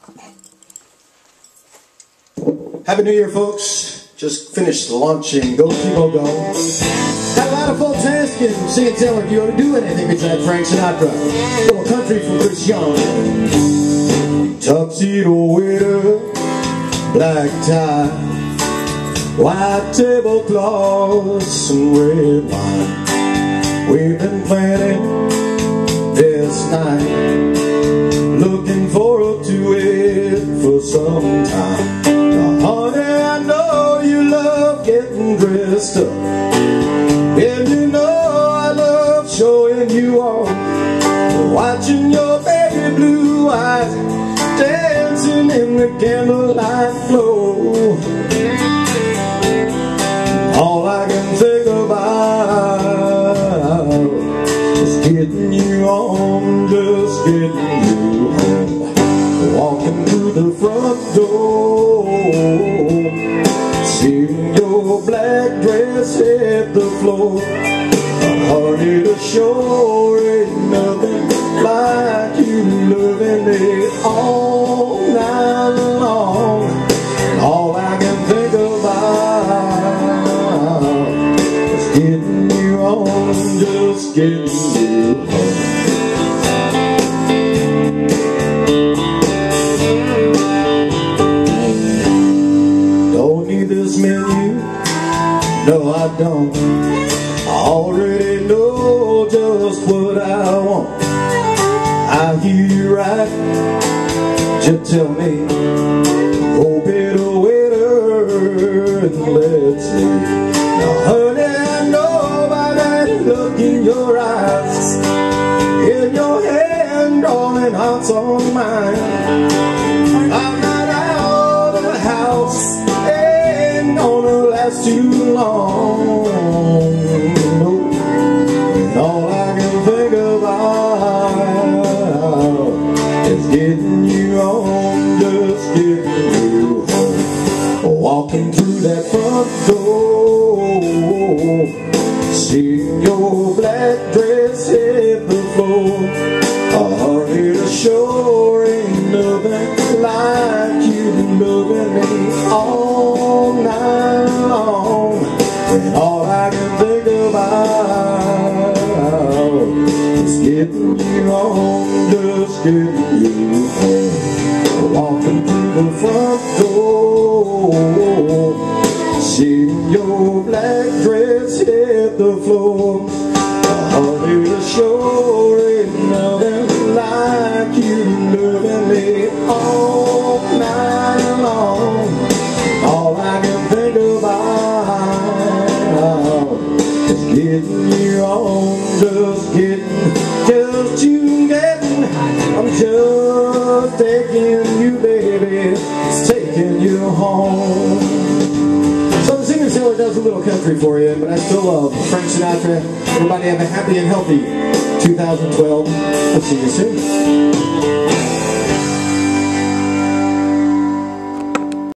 Happy New Year, folks. Just finished launching Go Tebow Go. Had a lot of folks asking, singing, telling if you ought to do anything besides Frank Sinatra. A little country from Chris Young. Tuxedo waiter, black tie, white tablecloths and red wine. We've been planning this night, looking forward to it for some time. Now, honey, I know you love getting dressed up, and you know I love showing you off, watching your baby blue eyes dancing in the candlelight glow. All I can think about is getting you home, just getting you home. Walking through the front door, seeing your black dress hit the floor. Honey, the shore ain't nothing like you loving me all night long. All I can think about is getting you home, just getting you home. Don't need this menu, no I don't. I already know just what I want. I hear you right, just tell me. Oh, pay the waiter and let's leave. Now honey, I know by that look in your eyes, in your hand, drawing hearts on mine. I'm not out of the house, ain't gonna last too long. No. And all I can think about is getting you home, just getting you home. Walking through that front door, seeing your black dress hit the floor. Honey, the shore ain't nothing like you loving me all night long. And all I can think about is getting you home, just getting you home. Walking through the front door, seeing your black dress hit the floor. Honey, the shore ain't nothing like you loving me all night long. All I can think about is getting you home, just you getting. I'm just taking you, baby, it's taking you home. So the Singer Sailor does a little country for you, but I still love Frank Sinatra. Everybody have a happy and healthy 2012. I'll see you soon.